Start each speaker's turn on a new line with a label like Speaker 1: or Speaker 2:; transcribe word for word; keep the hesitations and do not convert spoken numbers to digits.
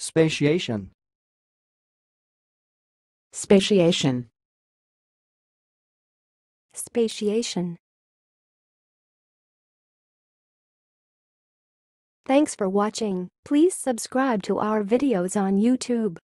Speaker 1: Spatiation.
Speaker 2: Spatiation.
Speaker 3: Spatiation. Thanks for watching. Please subscribe to our videos on YouTube.